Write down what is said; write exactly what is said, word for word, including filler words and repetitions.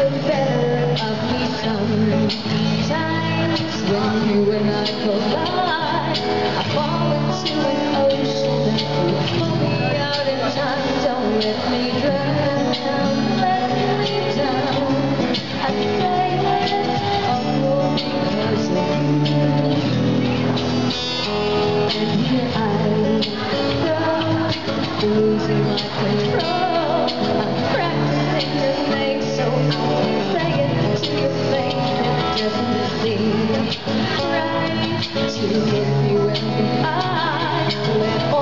the better of me sometimes. When you and I collide, I fall into an ocean that will pull me out in time. Don't let me drown, let me down. I say that it's all because of you. And here I go, losing my control. I'm practicing to make, so I'll say it to your face. It doesn't seem right to hit you in the eye. Let